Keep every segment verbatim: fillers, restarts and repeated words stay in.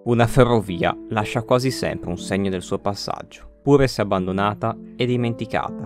Una ferrovia lascia quasi sempre un segno del suo passaggio, pure se abbandonata e dimenticata.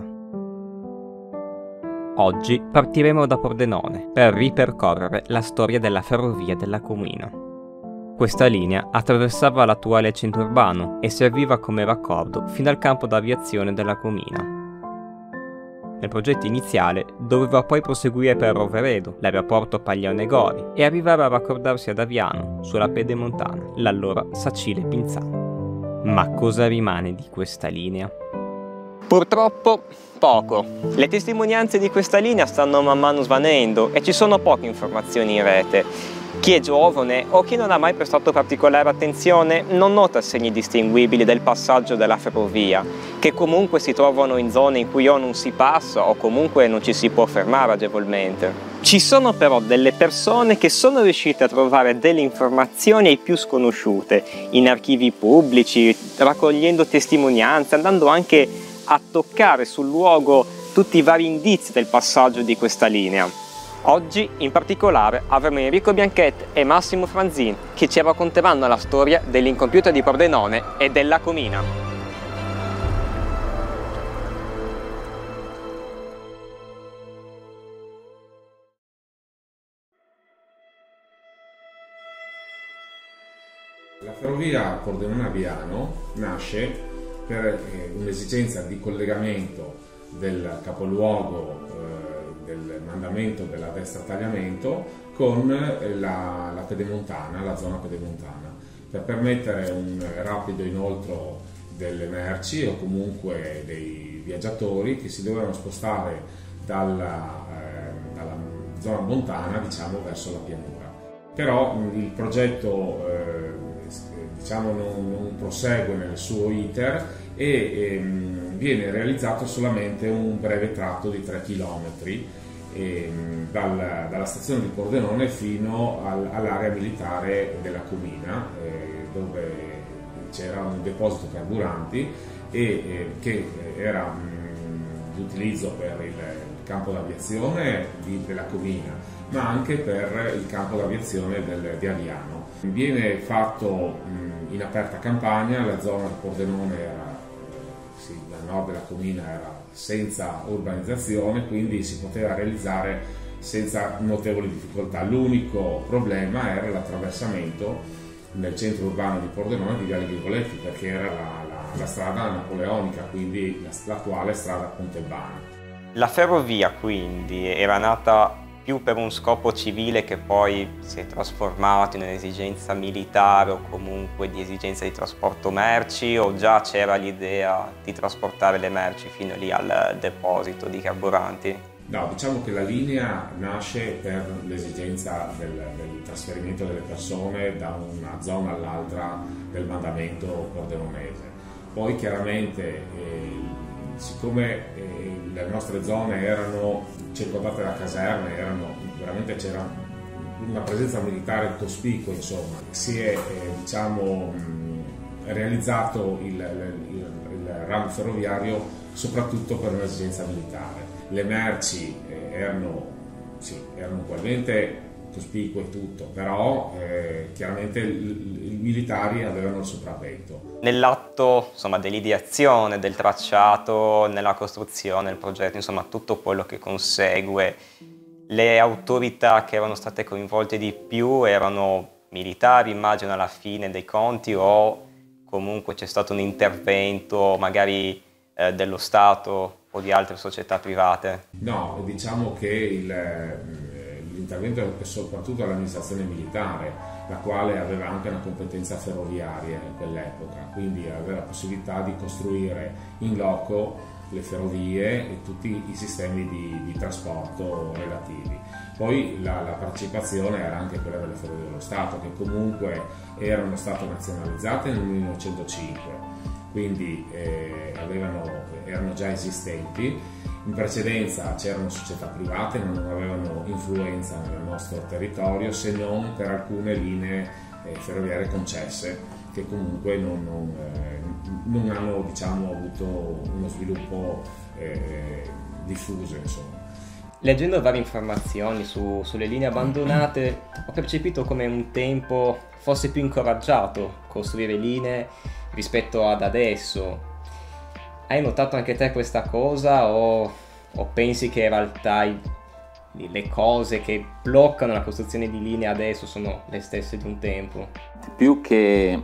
Oggi partiremo da Pordenone per ripercorrere la storia della ferrovia dell'Aquilina. Questa linea attraversava l'attuale centro urbano e serviva come raccordo fino al campo d'aviazione dell'Aquilina. Nel progetto iniziale doveva poi proseguire per Roveredo, l'aeroporto Paglione Gori, e arrivare a raccordarsi ad Aviano, sulla Pedemontana, l'allora Sacile Pinzano. Ma cosa rimane di questa linea? Purtroppo poco. Le testimonianze di questa linea stanno man mano svanendo e ci sono poche informazioni in rete. Chi è giovane o chi non ha mai prestato particolare attenzione non nota segni distinguibili del passaggio della ferrovia, che comunque si trovano in zone in cui o non si passa o comunque non ci si può fermare agevolmente. Ci sono però delle persone che sono riuscite a trovare delle informazioni ai più sconosciute, in archivi pubblici, raccogliendo testimonianze, andando anche a toccare sul luogo tutti i vari indizi del passaggio di questa linea. Oggi, in particolare, avremo Enrico Bianchet e Massimo Franzin che ci racconteranno la storia dell'incompiuta di Pordenone e dell'Aquilina. La ferrovia Pordenone-Aviano nasce per un'esigenza di collegamento del capoluogo eh, del mandamento della destra tagliamento con la, la pedemontana, la zona pedemontana, per permettere un rapido inoltro delle merci o comunque dei viaggiatori che si dovevano spostare dalla, eh, dalla zona montana, diciamo, verso la pianura. Però il progetto eh, diciamo non, non prosegue nel suo iter e ehm, viene realizzato solamente un breve tratto di tre chilometri ehm, dal, dalla stazione di Pordenone fino al, all'area militare dell'Aquilina, eh, dove c'era un deposito carburanti e eh, che era mh, di utilizzo per il, il campo d'aviazione dell'Aquilina, ma anche per il campo d'aviazione del, di Aviano. Viene fatto mh, in aperta campagna, la zona di Pordenone era Sì, dal nord dell'Aquilina era senza urbanizzazione, quindi si poteva realizzare senza notevoli difficoltà. L'unico problema era l'attraversamento nel centro urbano di Pordenone di Viale Grigoletti, perché era la, la, la strada napoleonica, quindi l'attuale strada Pontebana. La ferrovia quindi era nata più per un scopo civile che poi si è trasformato in un'esigenza militare o comunque di esigenza di trasporto merci, o già c'era l'idea di trasportare le merci fino lì al deposito di carburanti? No, diciamo che la linea nasce per l'esigenza del, del trasferimento delle persone da una zona all'altra del mandamento pordenonese. Poi chiaramente eh, siccome eh, le nostre zone erano circondate da caserme, erano, veramente c'era una presenza militare cospicua, insomma, si è eh, diciamo, mh, realizzato il, il, il ramo ferroviario soprattutto per un'esigenza militare. Le merci eh, erano, sì, erano ugualmente cospicue e tutto, però eh, chiaramente i militari avevano il sopravvento. Nell'atto dell'ideazione, del tracciato, nella costruzione, del progetto, insomma tutto quello che consegue, le autorità che erano state coinvolte di più erano militari, immagino, alla fine dei conti, o comunque c'è stato un intervento magari eh, dello Stato o di altre società private? No, diciamo che il l'intervento è soprattutto all'amministrazione militare, la quale aveva anche una competenza ferroviaria in quell'epoca, quindi aveva la possibilità di costruire in loco le ferrovie e tutti i sistemi di, di trasporto relativi. Poi la, la partecipazione era anche quella delle Ferrovie dello Stato, che comunque erano state nazionalizzate nel millenovecentocinque, quindi eh, avevano, erano già esistenti. In precedenza c'erano società private, ma non avevano influenza nel nostro territorio, se non per alcune linee eh, ferroviarie concesse, che comunque non, non, eh, non hanno, diciamo, avuto uno sviluppo eh, diffuso, insomma. Leggendo varie informazioni su, sulle linee abbandonate, ho percepito come un tempo fosse più incoraggiato costruire linee rispetto ad adesso. Hai notato anche te questa cosa o, o pensi che in realtà i, le cose che bloccano la costruzione di linee adesso sono le stesse di un tempo? Più che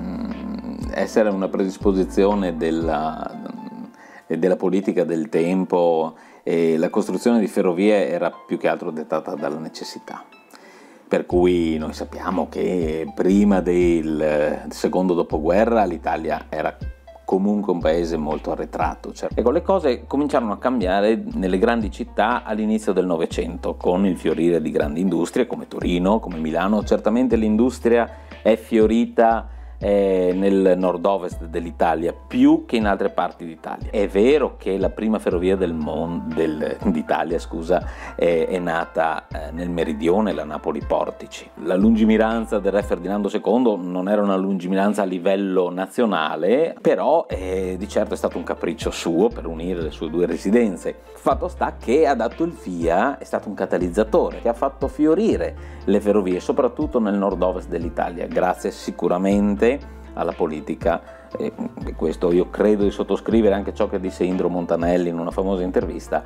mh, essere una predisposizione della, della politica del tempo, e la costruzione di ferrovie era più che altro dettata dalla necessità, per cui noi sappiamo che prima del secondo dopoguerra l'Italia era comunque un paese molto arretrato. Cioè, ecco, le cose cominciarono a cambiare nelle grandi città all'inizio del Novecento, con il fiorire di grandi industrie come Torino, come Milano. Certamente l'industria è fiorita Eh, nel nord-ovest dell'Italia più che in altre parti d'Italia. È vero che la prima ferrovia del mon- del, d'Italia scusa, è, è nata eh, nel meridione, la Napoli-Portici. La lungimiranza del re Ferdinando secondo non era una lungimiranza a livello nazionale, però eh, di certo è stato un capriccio suo per unire le sue due residenze. Fatto sta che ha dato il via, è stato un catalizzatore che ha fatto fiorire le ferrovie, soprattutto nel nord-ovest dell'Italia, grazie sicuramente alla politica, e questo io credo di sottoscrivere anche ciò che disse Indro Montanelli in una famosa intervista,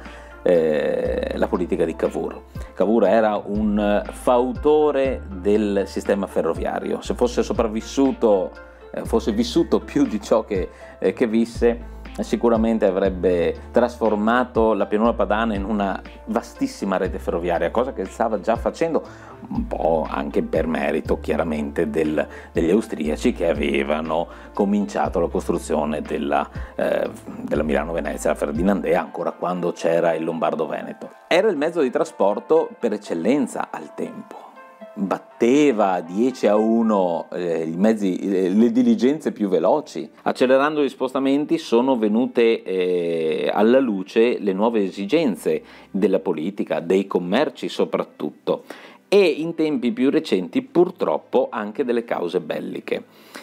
eh, la politica di Cavour. Cavour era un fautore del sistema ferroviario. Se fosse sopravvissuto, eh, fosse vissuto più di ciò che, eh, che visse, sicuramente avrebbe trasformato la pianura padana in una vastissima rete ferroviaria, cosa che stava già facendo un po' anche per merito chiaramente del, degli austriaci, che avevano cominciato la costruzione della, eh, della Milano-Venezia, la Ferdinandea, ancora quando c'era il Lombardo-Veneto. Era il mezzo di trasporto per eccellenza al tempo. Batteva dieci a uno eh, i mezzi, eh, le diligenze più veloci. Accelerando gli spostamenti sono venute eh, alla luce le nuove esigenze della politica, dei commerci soprattutto, e in tempi più recenti purtroppo anche delle cause belliche.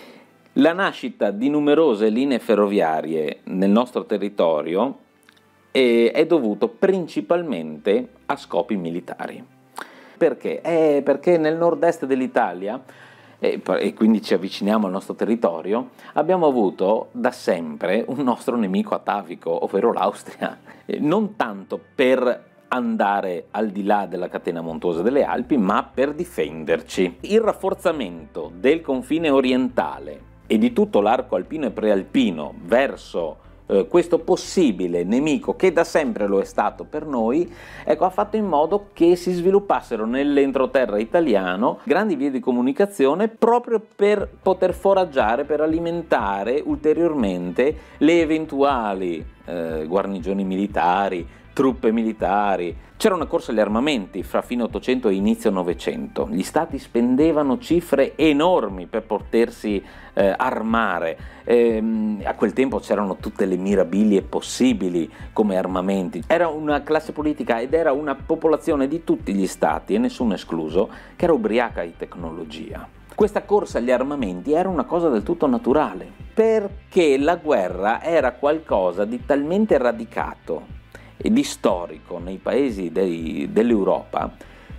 La nascita di numerose linee ferroviarie nel nostro territorio eh, è dovuto principalmente a scopi militari. Perché? Eh, perché nel nord-est dell'Italia, eh, e quindi ci avviciniamo al nostro territorio, abbiamo avuto da sempre un nostro nemico atavico, ovvero l'Austria. Eh, non tanto per andare al di là della catena montuosa delle Alpi, ma per difenderci. Il rafforzamento del confine orientale e di tutto l'arco alpino e prealpino verso questo possibile nemico, che da sempre lo è stato per noi, ecco, ha fatto in modo che si sviluppassero nell'entroterra italiano grandi vie di comunicazione proprio per poter foraggiare, per alimentare ulteriormente le eventuali eh, guarnigioni militari, truppe militari. C'era una corsa agli armamenti fra fine Ottocento e inizio Novecento. Gli stati spendevano cifre enormi per potersi eh, armare. Ehm, a quel tempo c'erano tutte le mirabilie possibili come armamenti. Era una classe politica ed era una popolazione di tutti gli stati, e nessuno escluso, che era ubriaca di tecnologia. Questa corsa agli armamenti era una cosa del tutto naturale, perché la guerra era qualcosa di talmente radicato e di storico nei paesi dei, dell'Europa,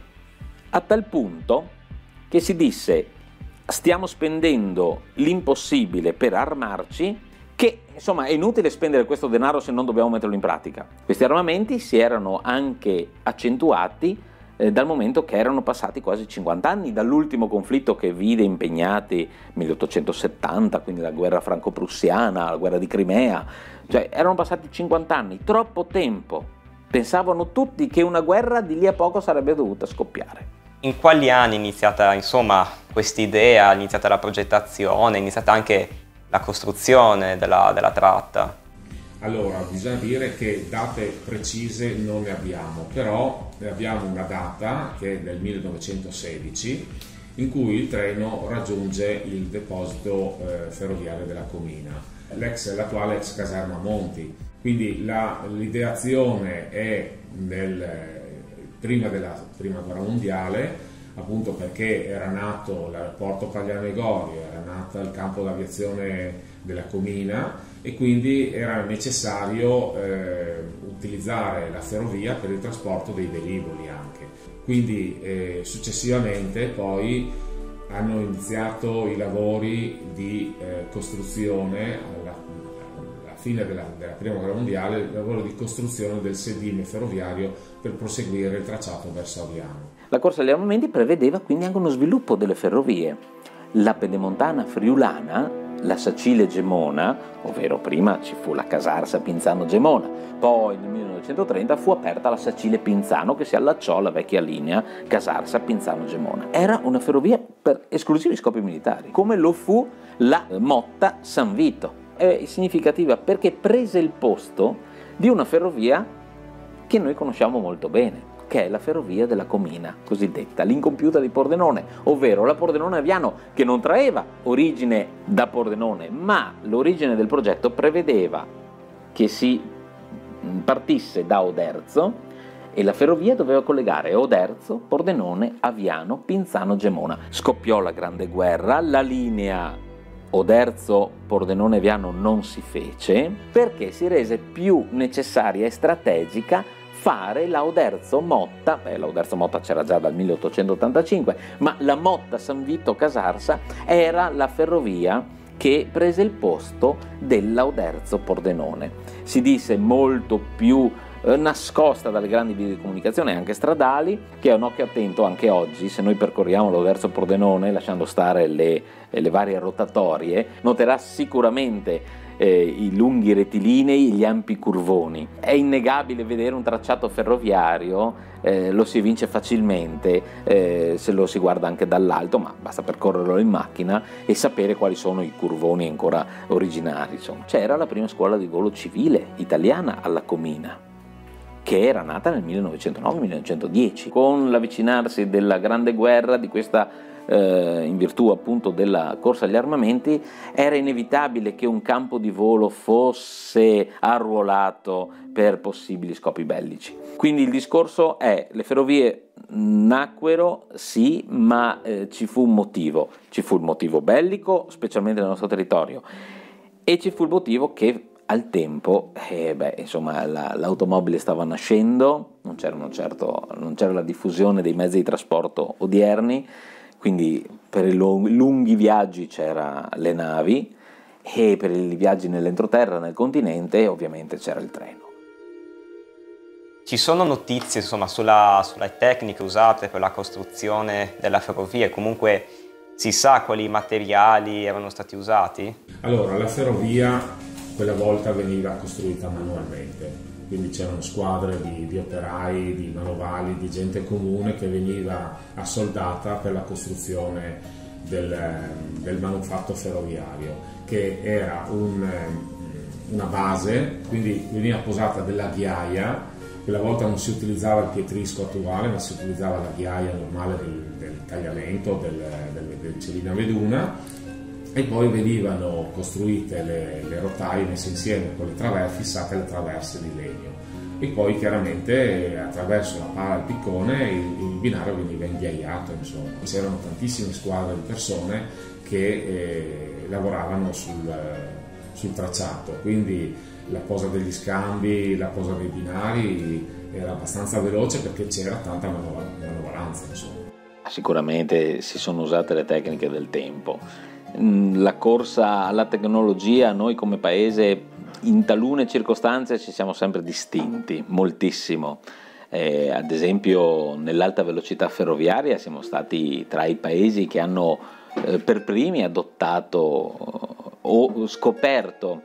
a tal punto che si disse: stiamo spendendo l'impossibile per armarci, che insomma è inutile spendere questo denaro se non dobbiamo metterlo in pratica. Questi armamenti si erano anche accentuati eh, dal momento che erano passati quasi cinquanta anni dall'ultimo conflitto che vide impegnati milleottocentosettanta, quindi la guerra franco-prussiana, la guerra di Crimea. Cioè erano passati cinquanta anni, troppo tempo. Pensavano tutti che una guerra di lì a poco sarebbe dovuta scoppiare. In quali anni è iniziata, insomma, quest'idea, è iniziata la progettazione, è iniziata anche la costruzione della, della tratta? Allora, bisogna dire che date precise non ne abbiamo, però ne abbiamo una data che è del millenovecentosedici, in cui il treno raggiunge il deposito eh, ferroviario della Comina, l'ex, l'attuale ex caserma Monti. Quindi la, l'ideazione è nel, prima della prima guerra mondiale, appunto perché era nato l'aeroporto Paglianegorio, era nato il campo d'aviazione della Comina e quindi era necessario eh, utilizzare la ferrovia per il trasporto dei velivoli anche. Quindi eh, successivamente poi hanno iniziato i lavori di eh, costruzione alla, alla fine della, della prima guerra mondiale, il lavoro di costruzione del sedime ferroviario per proseguire il tracciato verso Aviano. La corsa agli armamenti prevedeva quindi anche uno sviluppo delle ferrovie. La pedemontana friulana, la Sacile-Gemona, ovvero prima ci fu la Casarsa-Pinzano-Gemona, poi nel millenovecentotrenta fu aperta la Sacile-Pinzano che si allacciò alla vecchia linea Casarsa-Pinzano-Gemona. Era una ferrovia per esclusivi scopi militari, come lo fu la Motta-San Vito. È significativa perché prese il posto di una ferrovia che noi conosciamo molto bene, che è la ferrovia della Comina, cosiddetta, l'incompiuta di Pordenone, ovvero la Pordenone-Aviano, che non traeva origine da Pordenone, ma l'origine del progetto prevedeva che si partisse da Oderzo e la ferrovia doveva collegare Oderzo, Pordenone, Aviano, Pinzano, Gemona. Scoppiò la Grande Guerra, la linea Oderzo, Pordenone, Aviano non si fece perché si rese più necessaria e strategica fare la Oderzo Motta, beh la Oderzo Motta c'era già dal milleottocentottantacinque, ma la Motta San Vito Casarsa era la ferrovia che prese il posto della Oderzo Pordenone. Si disse molto più eh, nascosta dalle grandi vie di comunicazione anche stradali, che è un occhio attento anche oggi. Se noi percorriamo l'Oderzo Pordenone lasciando stare le, le varie rotatorie, noterà sicuramente Eh, i lunghi rettilinei, gli ampi curvoni. È innegabile vedere un tracciato ferroviario, eh, lo si evince facilmente eh, se lo si guarda anche dall'alto, ma basta percorrerlo in macchina e sapere quali sono i curvoni ancora originari. Insomma, c'era la prima scuola di volo civile italiana alla Comina, che era nata nel millenovecentonove millenovecentodieci. Con l'avvicinarsi della Grande Guerra, di questa Eh, in virtù appunto della corsa agli armamenti, era inevitabile che un campo di volo fosse arruolato per possibili scopi bellici. Quindi il discorso è: le ferrovie nacquero sì, ma eh, ci fu un motivo, ci fu il motivo bellico, specialmente nel nostro territorio, e ci fu il motivo che al tempo, eh, beh, insomma, la, l'automobile stava nascendo, non c'era, un certo, non c'era la diffusione dei mezzi di trasporto odierni. Quindi per i lunghi viaggi c'era le navi e per i viaggi nell'entroterra, nel continente, ovviamente c'era il treno. Ci sono notizie insomma sulla, sulle tecniche usate per la costruzione della ferrovia? Comunque si sa quali materiali erano stati usati? Allora, la ferrovia quella volta veniva costruita manualmente. Quindi c'erano squadre di, di operai, di manovali, di gente comune che veniva assoldata per la costruzione del, del manufatto ferroviario, che era un, una base, quindi veniva posata della ghiaia. Quella volta non si utilizzava il pietrisco attuale, ma si utilizzava la ghiaia normale del, del tagliamento, del, del, del Celina Veduna, e poi venivano costruite le, le rotaie messe insieme con le traverse, fissate le traverse di legno, e poi chiaramente attraverso la pala e il piccone il, il binario veniva inghiaiato. Insomma, c'erano tantissime squadre di persone che eh, lavoravano sul, sul tracciato, quindi la posa degli scambi, la posa dei binari era abbastanza veloce perché c'era tanta manovalanza. Insomma. Sicuramente si sono usate le tecniche del tempo. La corsa alla tecnologia, noi come paese in talune circostanze ci siamo sempre distinti moltissimo. Eh, ad esempio nell'alta velocità ferroviaria siamo stati tra i paesi che hanno eh, per primi adottato o scoperto,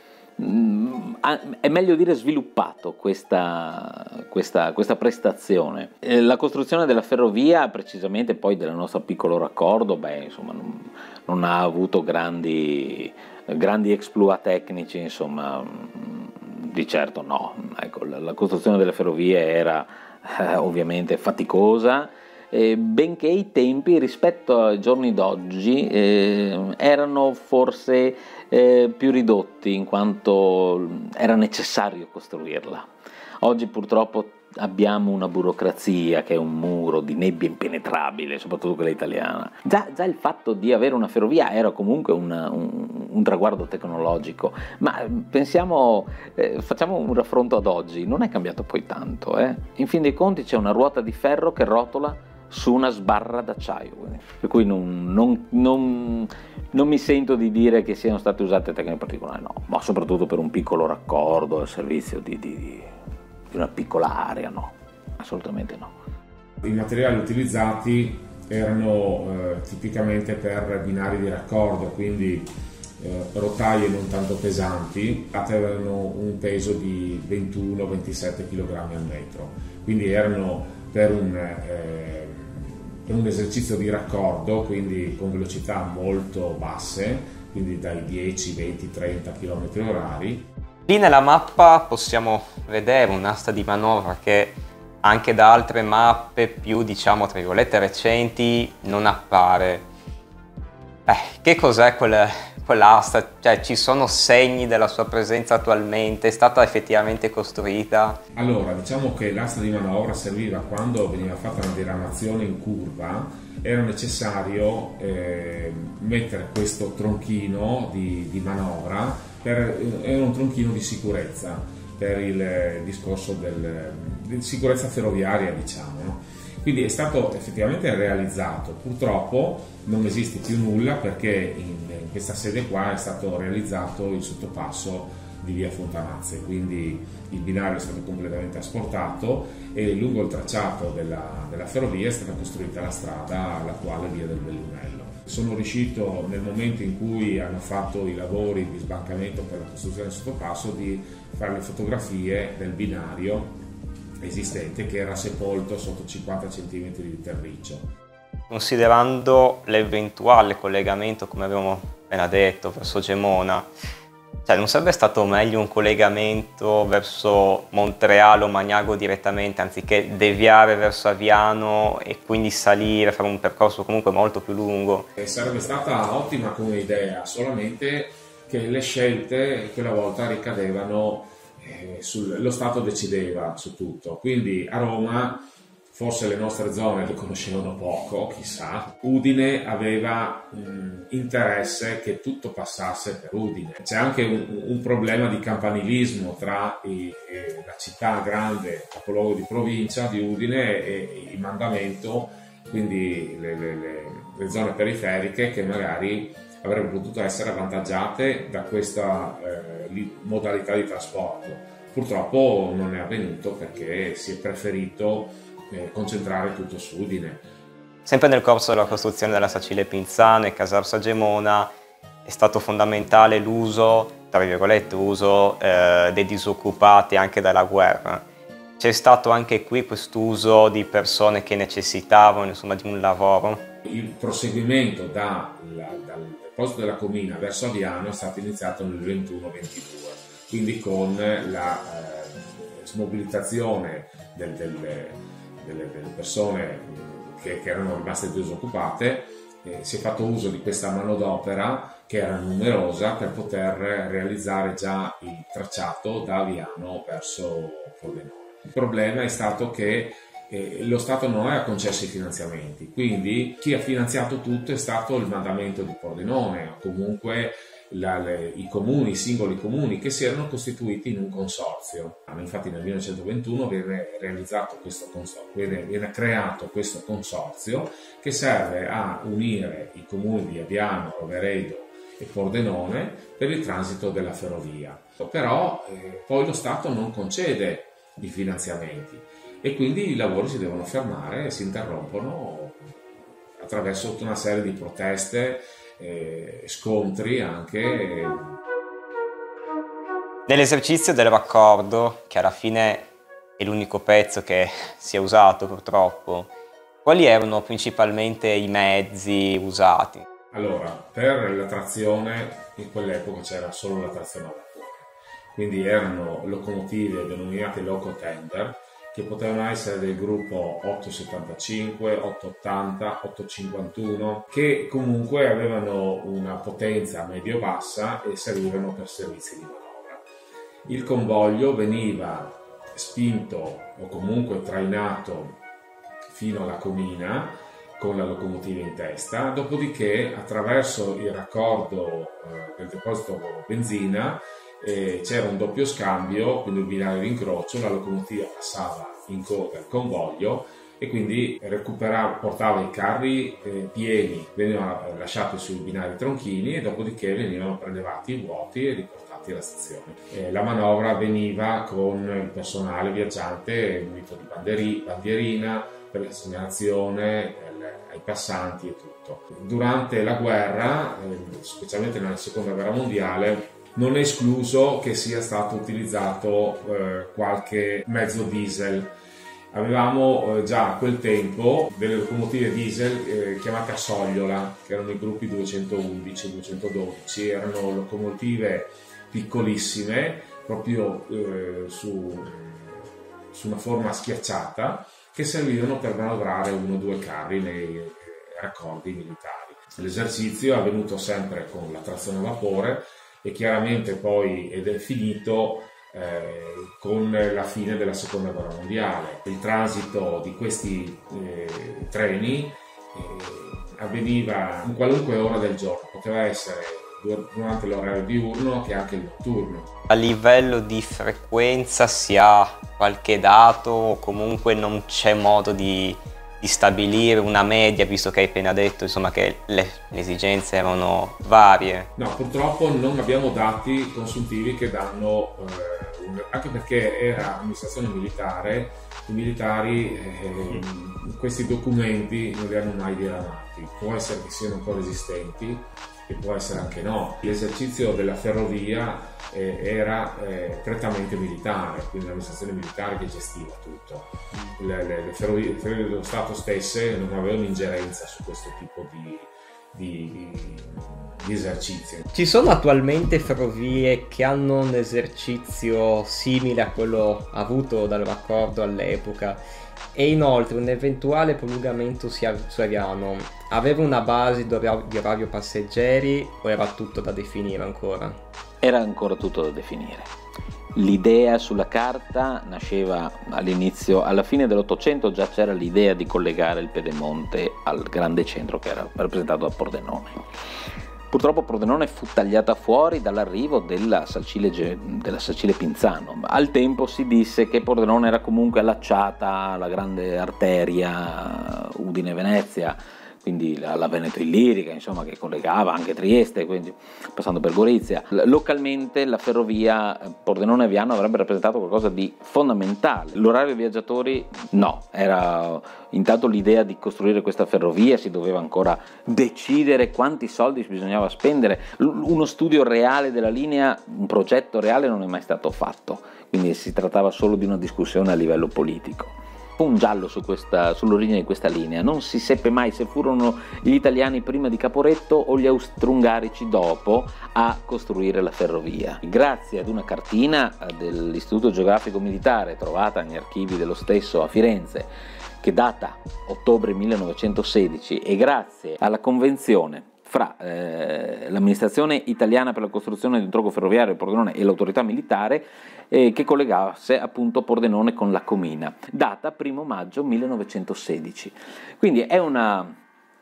mh, è meglio dire sviluppato questa, questa, questa prestazione. Eh, la costruzione della ferrovia, precisamente poi del nostro piccolo raccordo, beh, insomma, non, non ha avuto grandi, grandi exploit tecnici, insomma, di certo no. Ecco, la, la costruzione delle ferrovie era eh, ovviamente faticosa, eh, benché i tempi rispetto ai giorni d'oggi eh, erano forse eh, più ridotti, in quanto era necessario costruirla. Oggi purtroppo abbiamo una burocrazia che è un muro di nebbia impenetrabile, soprattutto quella italiana. Già, già il fatto di avere una ferrovia era comunque una, un, un traguardo tecnologico, ma pensiamo, eh, facciamo un raffronto ad oggi, non è cambiato poi tanto. Eh? In fin dei conti c'è una ruota di ferro che rotola su una sbarra d'acciaio, per cui non, non, non, non mi sento di dire che siano state usate tecniche particolari, no, ma soprattutto per un piccolo raccordo al servizio di, di, di una piccola area, no, assolutamente no. I materiali utilizzati erano eh, tipicamente per binari di raccordo, quindi eh, rotaie non tanto pesanti, avevano un peso di ventuno ventisette chilogrammi al metro, quindi erano per un, eh, per un esercizio di raccordo, quindi con velocità molto basse, quindi dai dieci, venti, trenta chilometri orari. Lì nella mappa possiamo vedere un'asta di manovra che anche da altre mappe più, diciamo, tra virgolette recenti non appare. Eh, che cos'è quel, quell'asta? Cioè, ci sono segni della sua presenza attualmente? È stata effettivamente costruita? Allora, diciamo che l'asta di manovra serviva quando veniva fatta una diramazione in curva, era necessario eh, mettere questo tronchino di, di manovra. Per, era un tronchino di sicurezza per il discorso del, di sicurezza ferroviaria, diciamo, no? Quindi è stato effettivamente realizzato. Purtroppo non esiste più nulla perché in, in questa sede qua è stato realizzato il sottopasso di via Fontanazze, quindi il binario è stato completamente asportato e lungo il tracciato della, della ferrovia è stata costruita la strada all'attuale via del Bellunello. Sono riuscito, nel momento in cui hanno fatto i lavori di sbancamento per la costruzione del sottopasso, di fare le fotografie del binario esistente che era sepolto sotto cinquanta centimetri di terriccio. Considerando l'eventuale collegamento, come abbiamo appena detto, verso Gemona, cioè non sarebbe stato meglio un collegamento verso Montreal o Magnago direttamente, anziché deviare verso Aviano e quindi salire, fare un percorso comunque molto più lungo? E sarebbe stata ottima come idea, solamente che le scelte quella volta ricadevano, eh, sul, lo Stato decideva su tutto, quindi a Roma forse le nostre zone le conoscevano poco, chissà. Udine aveva mh, interesse che tutto passasse per Udine. C'è anche un, un problema di campanilismo tra i, eh, la città grande, capoluogo di provincia di Udine, e il mandamento, quindi le, le, le, le zone periferiche che magari avrebbero potuto essere avvantaggiate da questa eh, modalità di trasporto. Purtroppo non è avvenuto perché si è preferito concentrare tutto su Udine. Sempre nel corso della costruzione della Sacile Pinzana e Casarsa Gemona è stato fondamentale l'uso, tra virgolette, uso eh, dei disoccupati anche dalla guerra. C'è stato anche qui quest'uso di persone che necessitavano, insomma, di un lavoro. Il proseguimento da, la, dal deposito della Comina verso Aviano è stato iniziato nel ventuno ventidue, quindi con la eh, smobilitazione del, del Delle, delle persone che, che erano rimaste disoccupate, eh, si è fatto uso di questa manodopera che era numerosa per poter realizzare già il tracciato da Aviano verso Pordenone. Il problema è stato che eh, lo Stato non aveva concesso i finanziamenti, quindi chi ha finanziato tutto è stato il mandamento di Pordenone, o comunque La, le, i comuni, i singoli comuni che si erano costituiti in un consorzio. Infatti nel millenovecentoventuno viene realizzato questo consorzio, viene, viene creato questo consorzio che serve a unire i comuni di Aviano, Roveredo e Pordenone per il transito della ferrovia. Però eh, poi lo Stato non concede i finanziamenti e quindi i lavori si devono fermare e si interrompono attraverso tutta una serie di proteste, Eh, scontri anche. Nell'esercizio del raccordo, che alla fine è l'unico pezzo che si è usato purtroppo, quali erano principalmente i mezzi usati? Allora, per la trazione in quell'epoca c'era solo la trazione a vapore, quindi erano locomotive denominate loco tender, che potevano essere del gruppo ottocentosettantacinque, ottocentottanta, ottocentocinquantuno, che comunque avevano una potenza medio-bassa e servivano per servizi di manovra. Il convoglio veniva spinto o comunque trainato fino alla Comina con la locomotiva in testa, dopodiché attraverso il raccordo eh, del deposito benzina eh, c'era un doppio scambio, quindi un binario di incrocio, la locomotiva passava in coda al convoglio e quindi recuperava, portava i carri eh, pieni, venivano lasciati sui binari tronchini e dopodiché venivano prelevati i vuoti e riportati alla stazione. Eh, la manovra avveniva con il personale viaggiante munito di banderi, bandierina per la segnalazione eh, ai passanti e tutto. Durante la guerra, eh, specialmente nella seconda guerra mondiale, non è escluso che sia stato utilizzato eh, qualche mezzo diesel. Avevamo eh, già a quel tempo delle locomotive diesel eh, chiamate a sogliola, che erano i gruppi duecentoundici, duecentododici, erano locomotive piccolissime, proprio eh, su, su una forma schiacciata, che servivano per manovrare uno o due carri nei raccordi militari. L'esercizio è avvenuto sempre con la trazione a vapore e chiaramente poi ed è finito eh, con la fine della seconda guerra mondiale. Il transito di questi eh, treni eh, avveniva in qualunque ora del giorno, poteva essere durante l'orario diurno che anche il notturno. A livello di frequenza si ha qualche dato o comunque non c'è modo di, di stabilire una media, visto che hai appena detto insomma che le, le esigenze erano varie? No, purtroppo non abbiamo dati consuntivi che danno, eh, un, anche perché era amministrazione militare, i militari eh, questi documenti non li hanno mai diramati, può essere che siano ancora esistenti, che può essere anche no. L'esercizio della ferrovia eh, era eh, prettamente militare, quindi l'amministrazione militare che gestiva tutto. Le, le, le, ferrovie, le ferrovie dello Stato stesse non avevano ingerenza su questo tipo di, di, di esercizio. Ci sono attualmente ferrovie che hanno un esercizio simile a quello avuto dal raccordo all'epoca? E inoltre un eventuale prolungamento su Ariano aveva una base di orario passeggeri o era tutto da definire ancora? Era ancora tutto da definire. L'idea sulla carta nasceva all'inizio, alla fine dell'Ottocento già c'era l'idea di collegare il Pedemonte al grande centro che era rappresentato da Pordenone. Purtroppo Pordenone fu tagliata fuori dall'arrivo della Salcile, della Salcile Pinzano. Al tempo si disse che Pordenone era comunque allacciata alla grande arteria Udine-Venezia, quindi alla Veneto Illirica, insomma, che collegava anche Trieste, quindi passando per Gorizia. Localmente la ferrovia Pordenone-Aviano avrebbe rappresentato qualcosa di fondamentale. L'orario viaggiatori no, era intanto l'idea di costruire questa ferrovia, si doveva ancora decidere quanti soldi bisognava spendere. Uno studio reale della linea, un progetto reale non è mai stato fatto, quindi si trattava solo di una discussione a livello politico. Un giallo su questa, sull'origine di questa linea, non si seppe mai se furono gli italiani prima di Caporetto o gli austro-ungarici dopo a costruire la ferrovia. Grazie ad una cartina dell'Istituto Geografico Militare trovata negli archivi dello stesso a Firenze, che data ottobre millenovecentosedici, e grazie alla convenzione fra eh, l'amministrazione italiana per la costruzione di un tronco ferroviario di Pordenone e l'autorità militare eh, che collegasse appunto Pordenone con la Comina, data primo maggio millenovecentosedici. Quindi è una,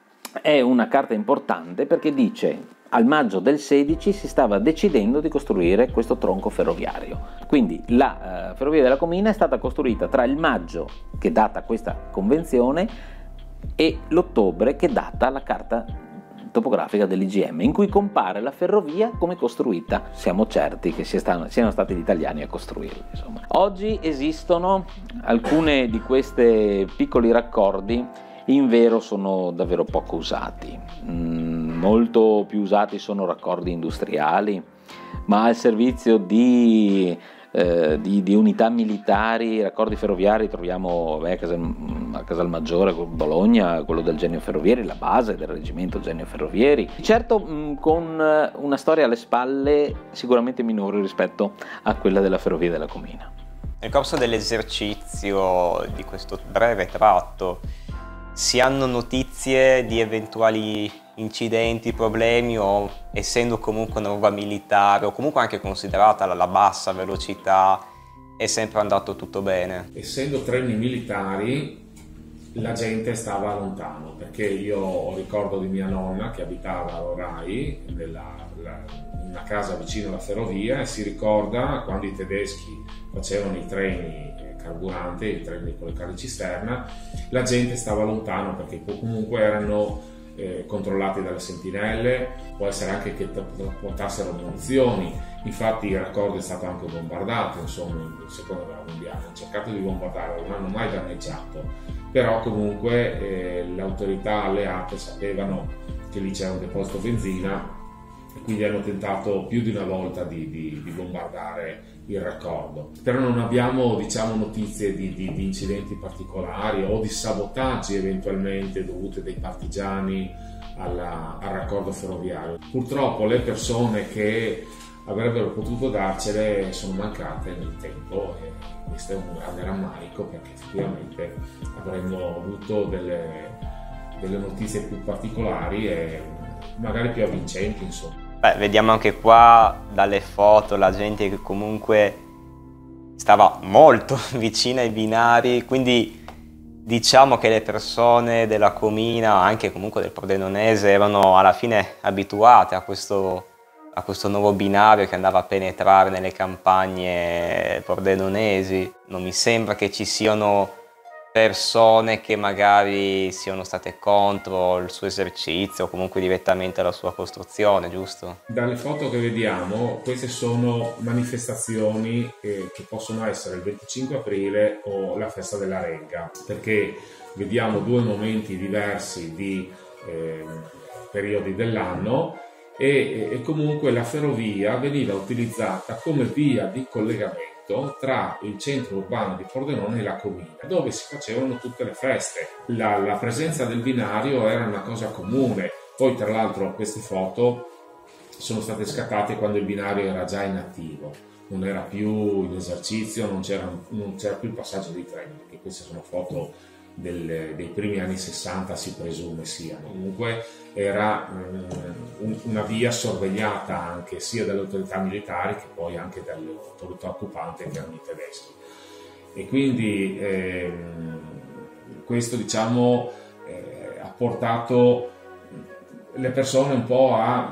è una carta importante perché dice al maggio del sedici si stava decidendo di costruire questo tronco ferroviario. Quindi la eh, ferrovia della Comina è stata costruita tra il maggio che data questa convenzione e l'ottobre che data la carta topografica dell'I G M, in cui compare la ferrovia come costruita. Siamo certi che siano stati gli italiani a costruirla, insomma. Oggi esistono alcune di questi piccoli raccordi, in vero sono davvero poco usati. Mm, molto più usati sono raccordi industriali, ma al servizio di Eh, di, di unità militari, raccordi ferroviari troviamo beh, a, Casal, a Casalmaggiore, Bologna, quello del Genio Ferrovieri, la base del reggimento Genio Ferrovieri, certo mh, con una storia alle spalle sicuramente minore rispetto a quella della ferrovia della Comina. Nel corso dell'esercizio di questo breve tratto si hanno notizie di eventuali incidenti, problemi, o essendo comunque una roba militare o comunque anche considerata la, la bassa velocità, è sempre andato tutto bene. Essendo treni militari, la gente stava lontano, perché io ricordo di mia nonna che abitava a Orai, nella, la, in una casa vicino alla ferrovia, e si ricorda quando i tedeschi facevano i treni carburante, i treni con le carri cisterna, la gente stava lontano perché comunque erano eh, controllati dalle sentinelle, può essere anche che portassero munizioni. Infatti il raccordo è stato anche bombardato, insomma, in seconda guerra mondiale, hanno cercato di bombardare, non hanno mai danneggiato, però comunque eh, le autorità alleate sapevano che lì c'era un deposito benzina e quindi hanno tentato più di una volta di, di, di bombardare il raccordo. Però non abbiamo, diciamo, notizie di, di, di incidenti particolari o di sabotaggi eventualmente dovuti dai partigiani alla, al raccordo ferroviario. Purtroppo le persone che avrebbero potuto darcele sono mancate nel tempo e questo è un grande rammarico, perché effettivamente avremmo avuto delle, delle notizie più particolari e magari più avvincenti, insomma. Beh, vediamo anche qua dalle foto la gente che comunque stava molto vicina ai binari, quindi diciamo che le persone della Comina, anche comunque del Pordenonese, erano alla fine abituate a questo, a questo nuovo binario che andava a penetrare nelle campagne pordenonesi. Non mi sembra che ci siano persone che magari siano state contro il suo esercizio o comunque direttamente la sua costruzione, giusto? Dalle foto che vediamo, queste sono manifestazioni che, che possono essere il venticinque aprile o la festa della Regga, perché vediamo due momenti diversi di eh, periodi dell'anno e, e comunque la ferrovia veniva utilizzata come via di collegamento tra il centro urbano di Pordenone e la Comina, dove si facevano tutte le feste. La, la presenza del binario era una cosa comune. Poi tra l'altro queste foto sono state scattate quando il binario era già inattivo, non era più in esercizio, non c'era, non c'era più il passaggio dei treni, perché queste sono foto del, dei primi anni sessanta, si presume siano. Comunque era um, una via sorvegliata anche sia dalle autorità militari che poi anche dalle autorità occupanti, che erano i tedeschi. E quindi ehm, questo, diciamo, eh, ha portato le persone un po' a,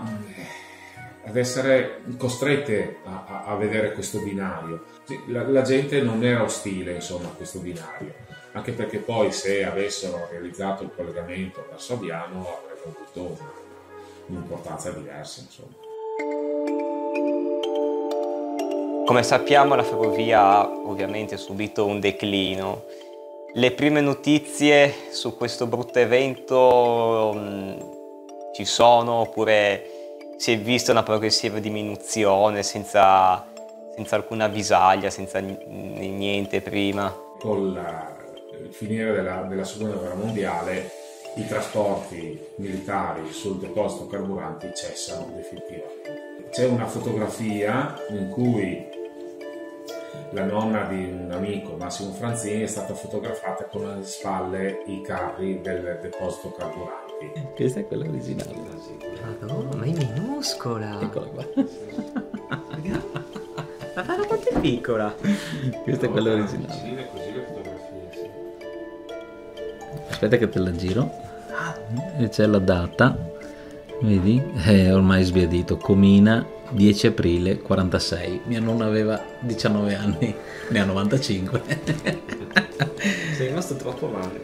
ad essere costrette a, a, a vedere questo binario. La, la gente non era ostile, insomma, a questo binario, anche perché poi se avessero realizzato il collegamento verso Aviano avrebbero avuto un'importanza diversa, insomma. Come sappiamo, la ferrovia ha ovviamente subito un declino. Le prime notizie su questo brutto evento mh, ci sono, oppure si è vista una progressiva diminuzione senza, senza alcuna avvisaglia, senza niente prima? Con la, il finire della, della seconda guerra mondiale i trasporti militari sul deposito carburanti cessano definitivamente. C'è una fotografia in cui la nonna di un amico, Massimo Franzini, è stata fotografata con alle spalle i carri del deposito carburanti. Questa è quella originale. Madonna, ma è minuscola! Eccola qua. Ma guarda quanto è piccola! Questa è quella originale. Aspetta che te la giro. E c'è la data, vedi? È ormai sbiadito. Comina, dieci aprile quarantasei. Mia nonna aveva diciannove anni, ne ha novantacinque. Sei rimasto troppo male.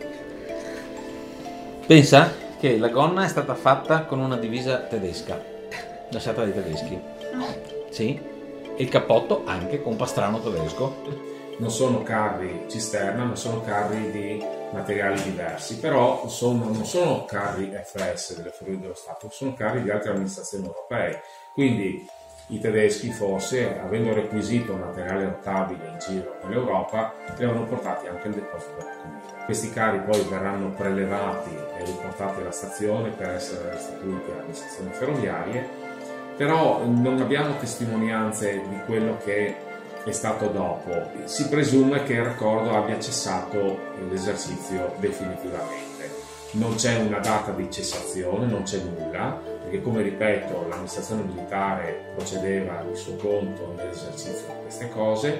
Pensa che la gonna è stata fatta con una divisa tedesca, lasciata dai tedeschi. Sì, e il cappotto anche con pastrano tedesco. Non sono carri cisterna, ma sono carri di materiali diversi, però sono, non sono carri F S delle Ferrovie dello Stato, sono carri di altre amministrazioni europee. Quindi i tedeschi, forse, avendo requisito materiale rotabile in giro per l'Europa, li avevano portati anche al deposito della Comina. Questi carri poi verranno prelevati e riportati alla stazione per essere restituiti alle stazioni ferroviarie, però non abbiamo testimonianze di quello che è stato dopo. Si presume che il raccordo abbia cessato l'esercizio definitivamente. Non c'è una data di cessazione, non c'è nulla, perché, come ripeto, l'amministrazione militare procedeva di suo conto nell'esercizio di queste cose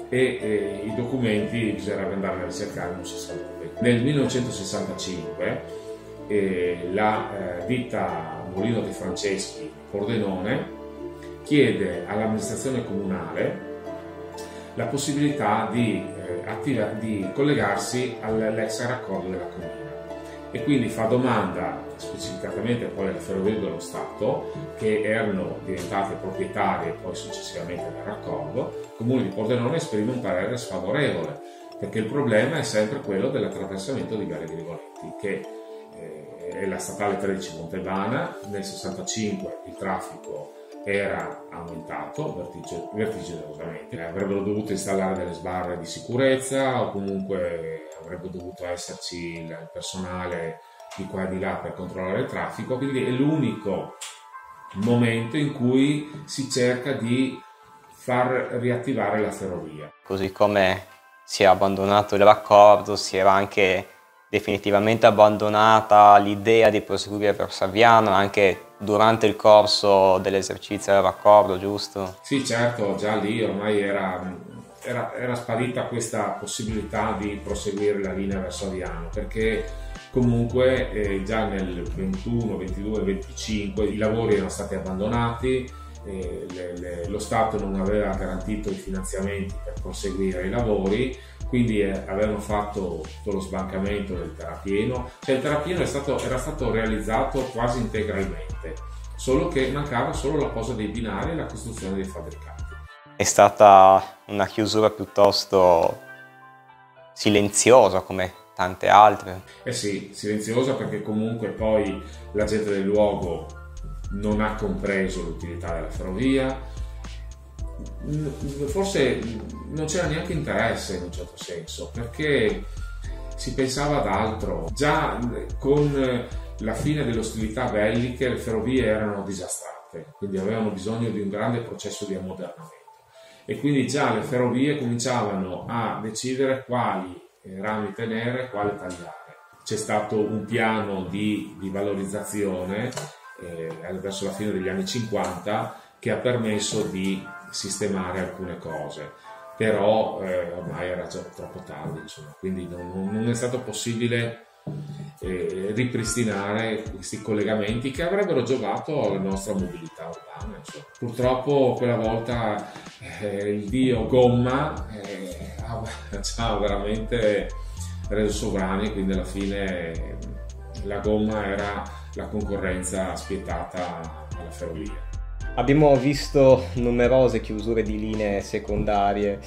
e eh, i documenti bisognerebbe andare a ricercare, non si sa dove. Nel millenovecentosessantacinque eh, la eh, ditta Molino De Franceschi Pordenone chiede all'amministrazione comunale la possibilità di, eh, attiva, di collegarsi all'ex raccordo della Comina e quindi fa domanda specificatamente poi alle Ferrovie dello Stato, che erano diventate proprietarie poi successivamente del raccordo. Il Comune di Pordenone esprime un parere sfavorevole perché il problema è sempre quello dell'attraversamento di Viale Grigoletti, che eh, è la statale tredici Montebana. Nel sessantacinque il traffico era aumentato vertige, vertiginosamente, avrebbero dovuto installare delle sbarre di sicurezza o comunque avrebbe dovuto esserci il personale di qua e di là per controllare il traffico, quindi è l'unico momento in cui si cerca di far riattivare la ferrovia. Così come si è abbandonato il raccordo, si era anche definitivamente abbandonata l'idea di proseguire per Saviano anche durante il corso dell'esercizio del raccordo, giusto? Sì, certo, già lì ormai era, era, era sparita questa possibilità di proseguire la linea verso Aviano, perché comunque eh, già nel ventuno, ventidue, venticinque i lavori erano stati abbandonati, eh, le, le, lo Stato non aveva garantito i finanziamenti per proseguire i lavori, quindi eh, avevano fatto tutto lo sbancamento del terrapieno, cioè il terrapieno è stato, era stato realizzato quasi integralmente, solo che mancava solo la posa dei binari e la costruzione dei fabbricati. È stata una chiusura piuttosto silenziosa come tante altre. Eh sì, silenziosa perché comunque poi la gente del luogo non ha compreso l'utilità della ferrovia, forse non c'era neanche interesse in un certo senso, perché si pensava ad altro. Già con la fine delle ostilità belliche le ferrovie erano disastrate, quindi avevano bisogno di un grande processo di ammodernamento e quindi già le ferrovie cominciavano a decidere quali rami tenere e quale tagliare. C'è stato un piano di, di valorizzazione eh, verso la fine degli anni cinquanta che ha permesso di sistemare alcune cose, però eh, ormai era già troppo tardi, insomma, quindi non, non è stato possibile eh, ripristinare questi collegamenti che avrebbero giovato alla nostra mobilità urbana, insomma. Purtroppo quella volta eh, il dio Gomma eh, ci ha veramente reso sovrani, quindi alla fine la gomma era la concorrenza spietata alla ferrovia. Abbiamo visto numerose chiusure di linee secondarie.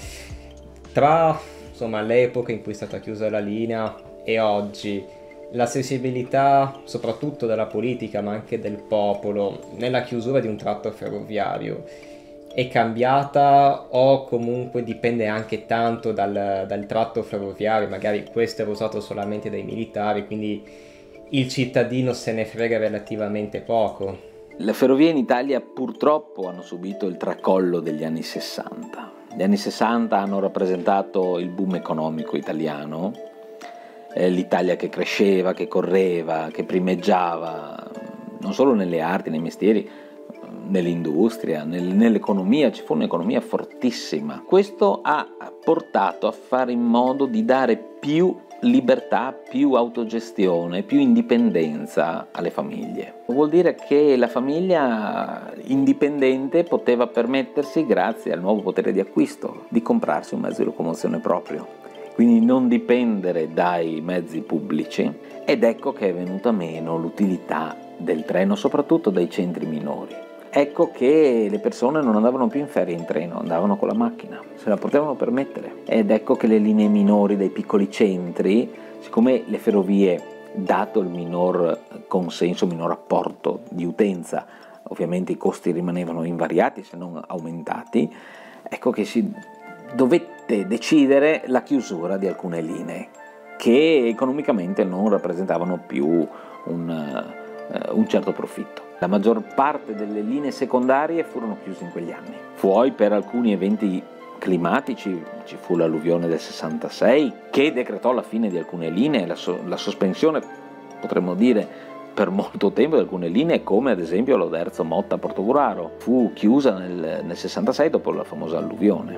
Tra insomma, l'epoca in cui è stata chiusa la linea e oggi, la sensibilità soprattutto della politica ma anche del popolo nella chiusura di un tratto ferroviario è cambiata o comunque dipende anche tanto dal, dal tratto ferroviario? Magari questo era usato solamente dai militari, quindi il cittadino se ne frega relativamente poco. Le ferrovie in Italia purtroppo hanno subito il tracollo degli anni sessanta. Gli anni sessanta hanno rappresentato il boom economico italiano, eh, l'Italia che cresceva, che correva, che primeggiava, non solo nelle arti, nei mestieri, nell'industria, nel, nell'economia, ci fu un'economia fortissima. Questo ha portato a fare in modo di dare più libertà, più autogestione, più indipendenza alle famiglie. Vuol dire che la famiglia indipendente poteva permettersi, grazie al nuovo potere di acquisto, di comprarsi un mezzo di locomozione proprio, quindi non dipendere dai mezzi pubblici, ed ecco che è venuta meno l'utilità del treno, soprattutto dai centri minori. Ecco che le persone non andavano più in ferie in treno, andavano con la macchina, se la potevano permettere. Ed ecco che le linee minori dei piccoli centri, siccome le ferrovie, dato il minor consenso, minor apporto di utenza, ovviamente i costi rimanevano invariati se non aumentati, ecco che si dovette decidere la chiusura di alcune linee che economicamente non rappresentavano più un, un certo profitto. La maggior parte delle linee secondarie furono chiuse in quegli anni. Poi per alcuni eventi climatici ci fu l'alluvione del sessantasei che decretò la fine di alcune linee, la, so- la sospensione, potremmo dire, per molto tempo di alcune linee, come ad esempio l'Oderzo Motta Portogruaro. Fu chiusa nel, nel sessantasei dopo la famosa alluvione.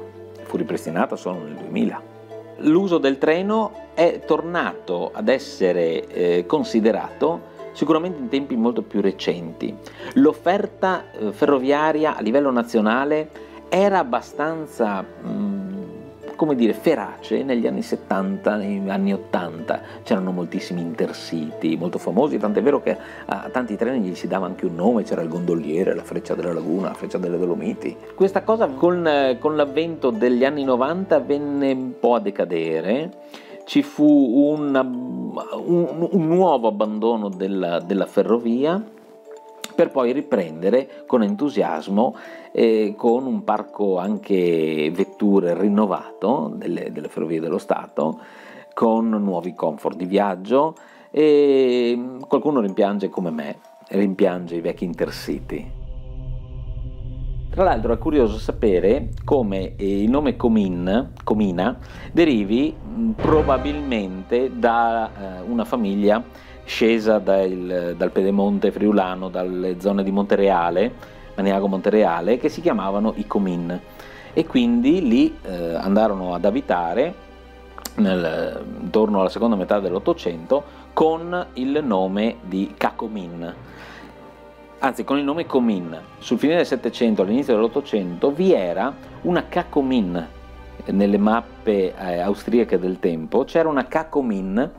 fu ripristinata solo nel duemila. L'uso del treno è tornato ad essere eh, considerato sicuramente in tempi molto più recenti. L'offerta eh, ferroviaria a livello nazionale era abbastanza, mh, come dire, ferace negli anni settanta, negli anni ottanta. C'erano moltissimi intercity molto famosi, tant'è vero che a tanti treni gli si dava anche un nome, c'era il gondoliere, la Freccia della Laguna, la Freccia delle Dolomiti. Questa cosa con, con l'avvento degli anni novanta venne un po' a decadere. Ci fu una, un, un nuovo abbandono della, della ferrovia, per poi riprendere con entusiasmo e con un parco anche vetture rinnovato delle, delle Ferrovie dello Stato, con nuovi comfort di viaggio, e qualcuno rimpiange come me, rimpiange i vecchi intercity. Tra l'altro è curioso sapere come il nome Comin, Comina derivi probabilmente da una famiglia scesa dal, dal Pedemonte friulano, dalle zone di Montereale, Maniago Montereale, che si chiamavano i Comin, e quindi lì eh, andarono ad abitare nel, intorno alla seconda metà dell'Ottocento con il nome di Cacomin. Anzi, con il nome Comin. Sul fine del Settecento, all'inizio dell'Ottocento, vi era una Cacomin. Nelle mappe eh, austriache del tempo c'era una Cacomin,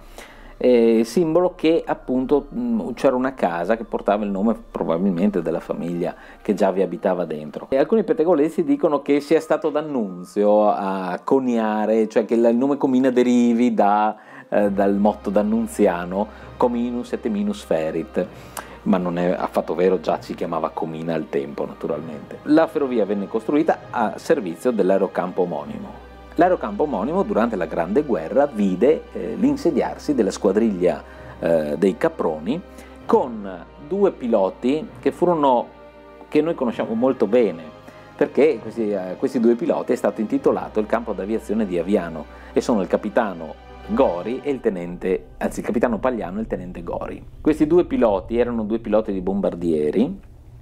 eh, simbolo che appunto mh, c'era una casa che portava il nome probabilmente della famiglia che già vi abitava dentro. E alcuni pettegolezzi dicono che sia stato D'Annunzio a coniare, cioè che il nome Comina derivi da, eh, dal motto d'annunziano Cominus et minus ferit. Ma non è affatto vero, già si chiamava Comina al tempo naturalmente. La ferrovia venne costruita a servizio dell'aerocampo omonimo. L'aerocampo omonimo durante la Grande Guerra vide eh, l'insediarsi della squadriglia eh, dei Caproni con due piloti che furono, che noi conosciamo molto bene, perché questi, eh, questi due piloti è stato intitolato il campo d'aviazione di Aviano, e sono il capitano Gori e il tenente, anzi il capitano Pagliano e il tenente Gori. Questi due piloti erano due piloti di bombardieri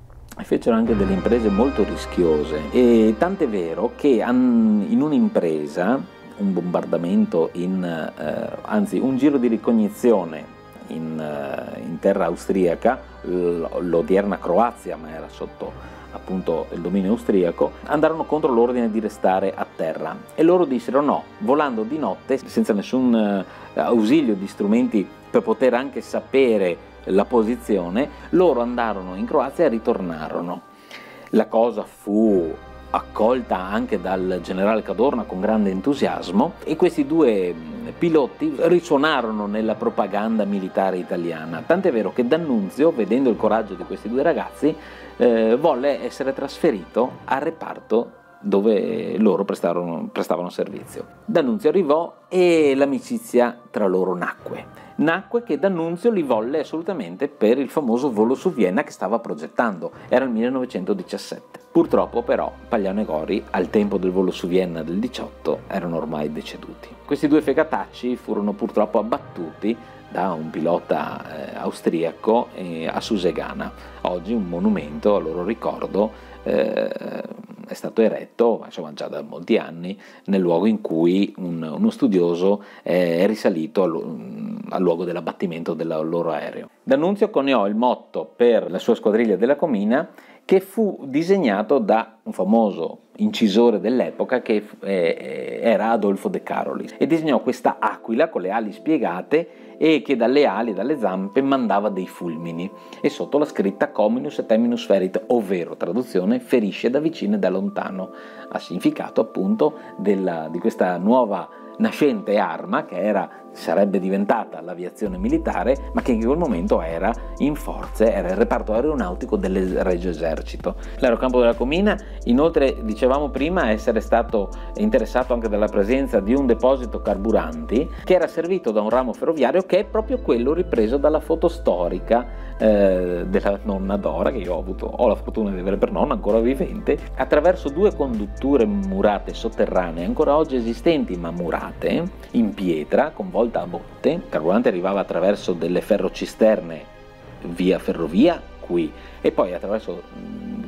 e fecero anche delle imprese molto rischiose, e tant'è vero che in un'impresa, un bombardamento in, eh, anzi un giro di ricognizione in, eh, in terra austriaca, l'odierna Croazia, ma era sotto appunto il dominio austriaco, andarono contro l'ordine di restare a terra, e loro dissero no, volando di notte senza nessun uh, ausilio di strumenti per poter anche sapere la posizione, loro andarono in Croazia e ritornarono. La cosa fu accolta anche dal generale Cadorna con grande entusiasmo, e questi due piloti risuonarono nella propaganda militare italiana, tant'è vero che D'Annunzio, vedendo il coraggio di questi due ragazzi, eh, volle essere trasferito al reparto dove loro prestarono, prestavano servizio. D'Annunzio arrivò e l'amicizia tra loro nacque. Nacque che D'Annunzio li volle assolutamente per il famoso volo su Vienna che stava progettando, era il millenovecentodiciassette. Purtroppo però Pagliano e Gori al tempo del volo su Vienna del diciotto erano ormai deceduti. Questi due fegatacci furono purtroppo abbattuti da un pilota eh, austriaco eh, a Susegana. Oggi un monumento a loro ricordo eh, è stato eretto, insomma già da molti anni, nel luogo in cui un, uno studioso è risalito al, al luogo dell'abbattimento del loro aereo. D'Annunzio coniò il motto per la sua squadriglia della Comina, che fu disegnato da un famoso incisore dell'epoca che eh, era Adolfo De Carolis, e disegnò questa aquila con le ali spiegate e che dalle ali e dalle zampe mandava dei fulmini, e sotto la scritta Cominus et minus ferit, ovvero traduzione ferisce da vicino e da lontano, a significato appunto della, di questa nuova nascente arma che era, sarebbe diventata l'aviazione militare, ma che in quel momento era in forze, era il reparto aeronautico del Regio Esercito. L'aerocampo della Comina, inoltre, dicevamo prima, essere stato interessato anche dalla presenza di un deposito carburanti che era servito da un ramo ferroviario che è proprio quello ripreso dalla foto storica eh, della nonna Dora, che io ho avuto ho la fortuna di avere per nonna ancora vivente, attraverso due condutture murate sotterranee ancora oggi esistenti ma murate in pietra con volta a botte. Il carburante arrivava attraverso delle ferrocisterne via ferrovia qui, e poi attraverso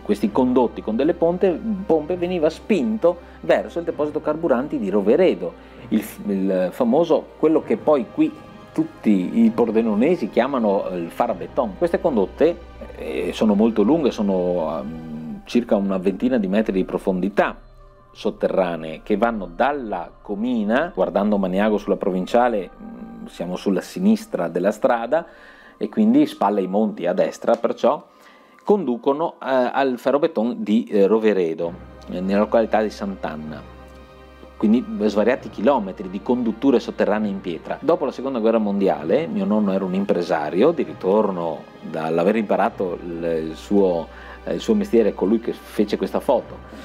questi condotti con delle pompe, pompe veniva spinto verso il deposito carburanti di Roveredo, il, il famoso, quello che poi qui tutti i pordenonesi chiamano il Farabeton. Queste condotte eh, sono molto lunghe, sono um, circa una ventina di metri di profondità sotterranee, che vanno dalla Comina, guardando Maniago sulla provinciale, mh, siamo sulla sinistra della strada e quindi spalle ai monti a destra, perciò conducono eh, al Ferrobeton di eh, Roveredo, eh, nella località di Sant'Anna. Quindi svariati chilometri di condutture sotterranee in pietra. Dopo la seconda guerra mondiale, mio nonno era un impresario, di ritorno dall'aver imparato il suo, il suo mestiere, colui che fece questa foto,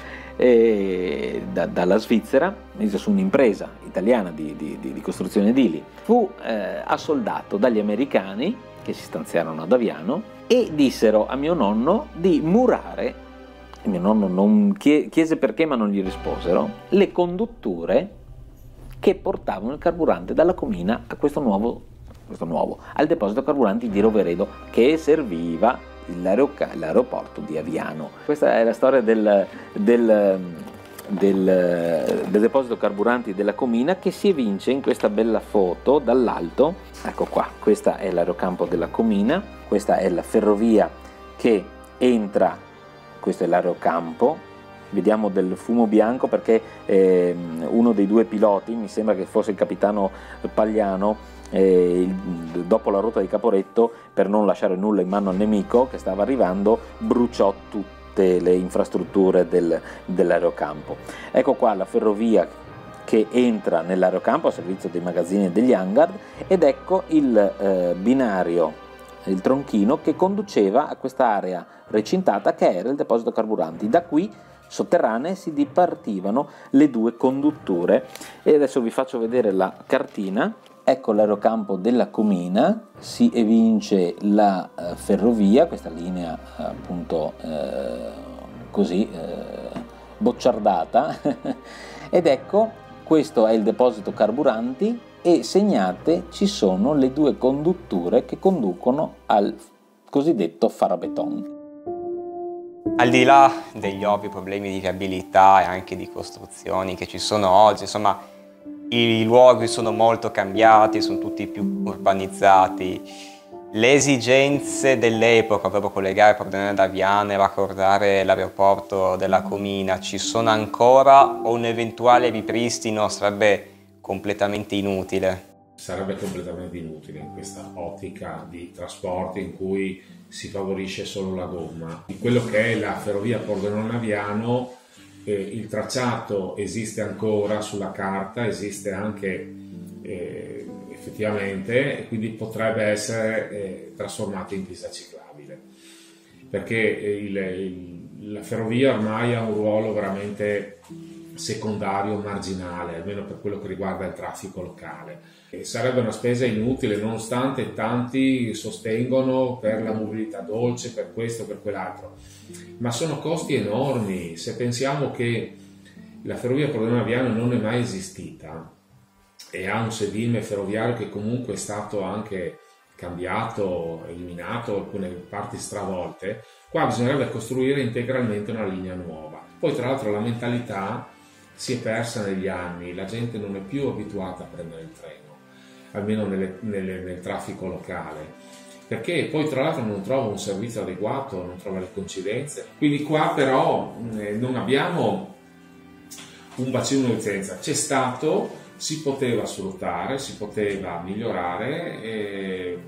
e da, dalla Svizzera, mise su un'impresa italiana di, di, di costruzione edili. Fu eh, assoldato dagli americani, che si stanziarono ad Aviano, e dissero a mio nonno di murare, e mio nonno non chiese perché, ma non gli risposero, le condutture che portavano il carburante dalla Comina a questo nuovo, questo nuovo al deposito carburanti di Roveredo, che serviva l'aeroporto di Aviano. Questa è la storia del, del, del, del deposito carburanti della Comina, che si evince in questa bella foto dall'alto. Ecco qua, questa è l'aerocampo della Comina, questa è la ferrovia che entra, questo è l'aerocampo. Vediamo del fumo bianco perché eh, uno dei due piloti, mi sembra che fosse il capitano Pagliano, E il, dopo la rotta di Caporetto, per non lasciare nulla in mano al nemico che stava arrivando, bruciò tutte le infrastrutture del, dell'aerocampo. Ecco qua la ferrovia che entra nell'aerocampo a servizio dei magazzini e degli hangar, ed ecco il eh, binario, il tronchino che conduceva a questa area recintata che era il deposito carburanti. Da qui sotterranee si dipartivano le due condutture, e adesso vi faccio vedere la cartina. Ecco l'aerocampo della Comina, si evince la eh, ferrovia, questa linea eh, appunto eh, così eh, bocciardata, ed ecco questo è il deposito carburanti, e segnate ci sono le due condutture che conducono al cosiddetto Farabeton. Al di là degli ovvi problemi di viabilità e anche di costruzioni che ci sono oggi, insomma, i luoghi sono molto cambiati, sono tutti più urbanizzati. Le esigenze dell'epoca, proprio collegare Pordenone ad Aviano e raccordare l'aeroporto della Comina, ci sono ancora, o un eventuale ripristino sarebbe completamente inutile? Sarebbe completamente inutile in questa ottica di trasporti in cui si favorisce solo la gomma. Di quello che è la ferrovia Pordenone-Aviano, eh, il tracciato esiste ancora sulla carta, esiste anche eh, effettivamente, e quindi potrebbe essere eh, trasformato in pista ciclabile, perché il, il, la ferrovia ormai ha un ruolo veramente secondario, marginale, almeno per quello che riguarda il traffico locale. E sarebbe una spesa inutile, nonostante tanti sostengono per la mobilità dolce, per questo, per quell'altro, ma sono costi enormi. Se pensiamo che la ferrovia Pordenone-Aviano non è mai esistita e ha un sedime ferroviario che comunque è stato anche cambiato, eliminato, alcune parti stravolte, qua bisognerebbe costruire integralmente una linea nuova. Poi tra l'altro la mentalità si è persa negli anni, la gente non è più abituata a prendere il treno, almeno nelle, nelle, nel traffico locale, perché poi tra l'altro non trova un servizio adeguato, non trova le coincidenze. Quindi qua però eh, non abbiamo un bacino di utenza, c'è stato, si poteva sfruttare, si poteva migliorare, e,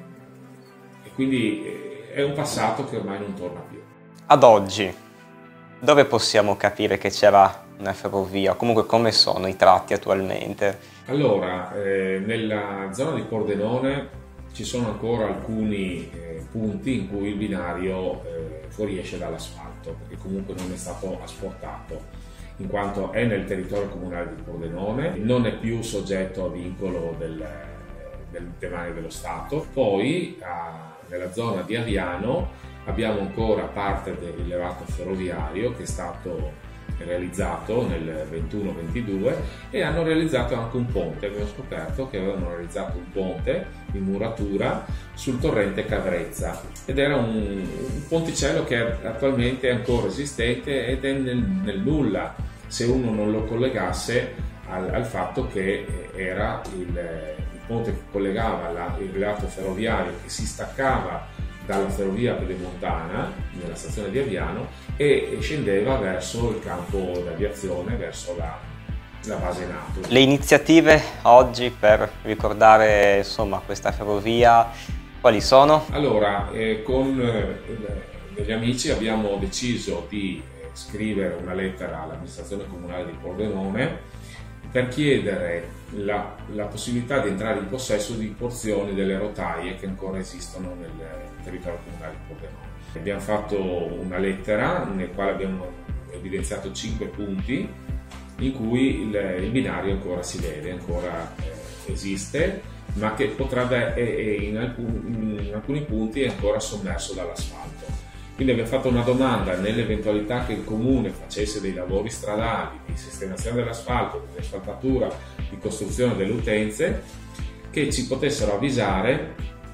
e quindi è un passato che ormai non torna più. Ad oggi, dove possiamo capire che c'era una ferrovia? Comunque, come sono i tratti attualmente? Allora, eh, nella zona di Pordenone ci sono ancora alcuni eh, punti in cui il binario eh, fuoriesce dall'asfalto, perché comunque non è stato asportato, in quanto è nel territorio comunale di Pordenone, non è più soggetto a vincolo del, del demanio dello Stato. Poi a, nella zona di Aviano abbiamo ancora parte del rilevato ferroviario che è stato realizzato nel ventuno ventidue, e hanno realizzato anche un ponte. Abbiamo scoperto che avevano realizzato un ponte in muratura sul torrente Cavrezza, ed era un, un ponticello che attualmente è ancora esistente ed è nel, nel nulla se uno non lo collegasse al, al fatto che era il, il ponte che collegava la, il reato ferroviario che si staccava dalla ferrovia pedemontana nella stazione di Aviano e scendeva verso il campo d'aviazione, verso la, la base NATO. Le iniziative oggi per ricordare insomma questa ferrovia quali sono? Allora, eh, con eh, degli amici abbiamo deciso di eh, scrivere una lettera all'amministrazione comunale di Pordenone per chiedere la, la possibilità di entrare in possesso di porzioni delle rotaie che ancora esistono nel territorio comunale di Pordenone. Abbiamo fatto una lettera nel quale abbiamo evidenziato cinque punti in cui il, il binario ancora si vede, ancora eh, esiste, ma che potrebbe eh, in, alcun, in alcuni punti è ancora sommerso dall'asfalto. Quindi abbiamo fatto una domanda: nell'eventualità che il comune facesse dei lavori stradali, di sistemazione dell'asfalto, di asfaltatura, di costruzione delle utenze, che ci potessero avvisare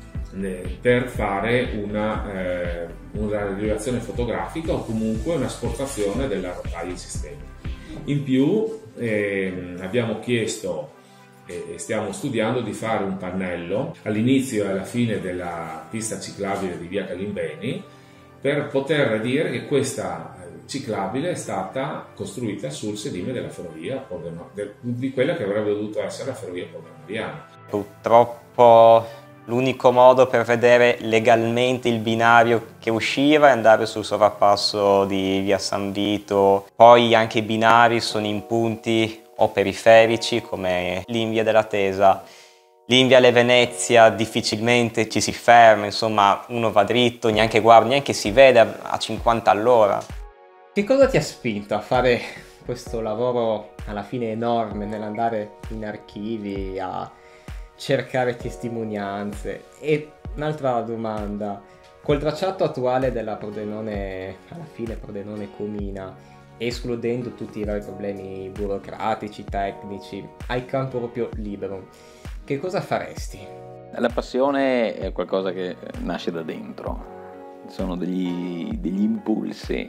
eh, per fare una, eh, una rilevazione fotografica o comunque una sportazione della rotaia esistente. In più eh, abbiamo chiesto e stiamo studiando di fare un pannello all'inizio e alla fine della pista ciclabile di via Calimbeni, per poter dire che questa ciclabile è stata costruita sul sedime della ferrovia di quella che avrebbe dovuto essere la ferrovia pordenoniana. Purtroppo l'unico modo per vedere legalmente il binario che usciva è andare sul sovrappasso di via San Vito, poi anche i binari sono in punti o periferici come lì in via della Tesa. Lì in Viale Venezia difficilmente ci si ferma, insomma uno va dritto, neanche guarda, neanche si vede a cinquanta all'ora. Che cosa ti ha spinto a fare questo lavoro alla fine enorme, nell'andare in archivi a cercare testimonianze? E un'altra domanda: col tracciato attuale della Pordenone, alla fine Pordenone Comina, escludendo tutti i vari problemi burocratici, tecnici, hai campo proprio libero, che cosa faresti? La passione è qualcosa che nasce da dentro, sono degli, degli impulsi,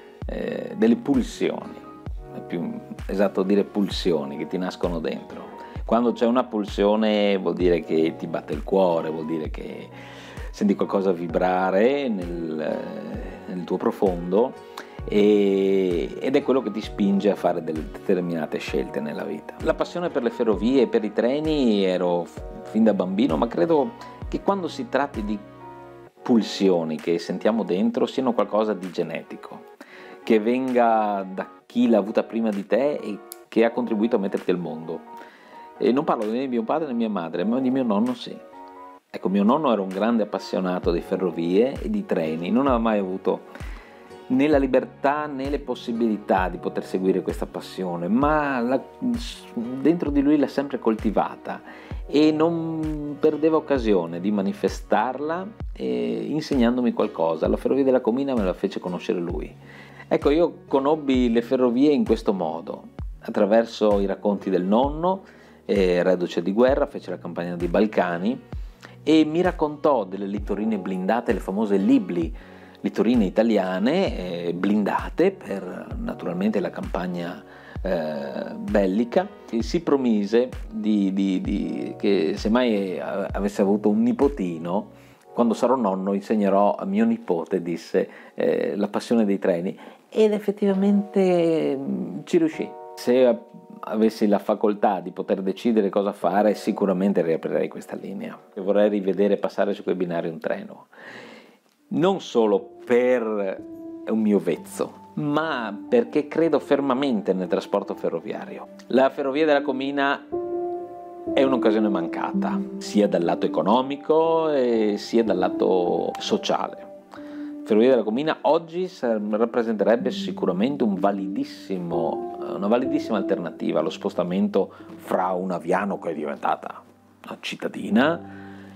eh, delle pulsioni, è più esatto dire pulsioni che ti nascono dentro. Quando c'è una pulsione vuol dire che ti batte il cuore, vuol dire che senti qualcosa vibrare nel, nel tuo profondo, e, ed è quello che ti spinge a fare delle determinate scelte nella vita. La passione per le ferrovie e per i treni ero fin da bambino, ma credo che quando si tratti di pulsioni che sentiamo dentro siano qualcosa di genetico, che venga da chi l'ha avuta prima di te e che ha contribuito a metterti al mondo. E non parlo né di mio padre né di mia madre, ma di mio nonno sì. Ecco, mio nonno era un grande appassionato di ferrovie e di treni, non aveva mai avuto né la libertà né le possibilità di poter seguire questa passione, ma la, dentro di lui l'ha sempre coltivata e non perdeva occasione di manifestarla, eh, insegnandomi qualcosa. La ferrovia della Comina me la fece conoscere lui. Ecco, io conobbi le ferrovie in questo modo, attraverso i racconti del nonno, eh, reduce di guerra, fece la campagna dei Balcani e mi raccontò delle littorine blindate, le famose Libli, littorine italiane eh, blindate per naturalmente la campagna eh, bellica. E si promise di, di, di, che se mai avesse avuto un nipotino, quando sarò nonno insegnerò a mio nipote, disse, eh, la passione dei treni, ed effettivamente mh, ci riuscì. Se avessi la facoltà di poter decidere cosa fare, sicuramente riaprirei questa linea e vorrei rivedere passare su quei binari un treno. Non solo per un mio vezzo, ma perché credo fermamente nel trasporto ferroviario. La ferrovia della Comina è un'occasione mancata, sia dal lato economico e sia dal lato sociale. La ferrovia della Comina oggi rappresenterebbe sicuramente un validissimo, una validissima alternativa allo spostamento fra un Aviano, che è diventata una cittadina,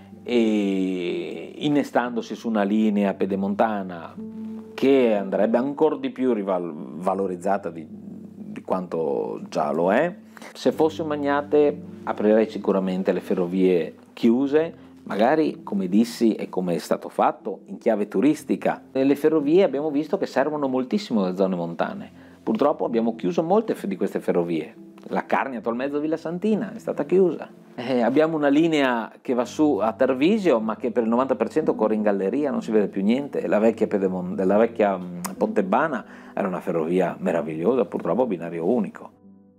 e innestandosi su una linea pedemontana che andrebbe ancora di più rival- valorizzata di, quanto già lo è. Se fossi un magnate aprirei sicuramente le ferrovie chiuse, magari come dissi e come è stato fatto in chiave turistica. Le ferrovie abbiamo visto che servono moltissimo nelle zone montane. Purtroppo abbiamo chiuso molte di queste ferrovie. La Carnia al mezzo Villa Santina è stata chiusa. Eh, abbiamo una linea che va su a Tarvisio, ma che per il novanta per cento corre in galleria, non si vede più niente. La vecchia, Pedemon- la vecchia Pontebana era una ferrovia meravigliosa, purtroppo binario unico.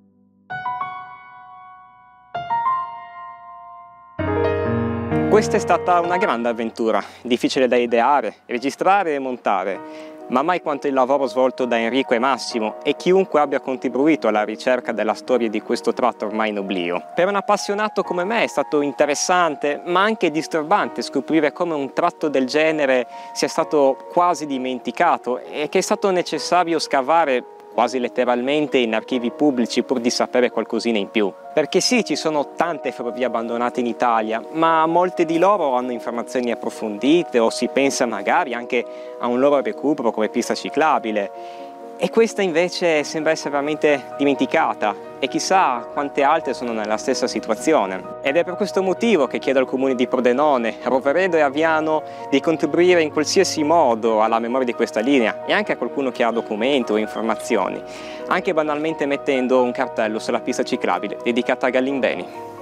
Questa è stata una grande avventura, difficile da ideare, registrare e montare, ma mai quanto il lavoro svolto da Enrico e Massimo e chiunque abbia contribuito alla ricerca della storia di questo tratto ormai in oblio. Per un appassionato come me è stato interessante, ma anche disturbante scoprire come un tratto del genere sia stato quasi dimenticato e che è stato necessario scavare quasi letteralmente in archivi pubblici pur di sapere qualcosina in più. Perché sì, ci sono tante ferrovie abbandonate in Italia, ma molte di loro hanno informazioni approfondite o si pensa magari anche a un loro recupero come pista ciclabile. E questa invece sembra essere veramente dimenticata e chissà quante altre sono nella stessa situazione. Ed è per questo motivo che chiedo al comune di Pordenone, Roveredo e Aviano di contribuire in qualsiasi modo alla memoria di questa linea e anche a qualcuno che ha documenti o informazioni, anche banalmente mettendo un cartello sulla pista ciclabile dedicata a Gallimbeni.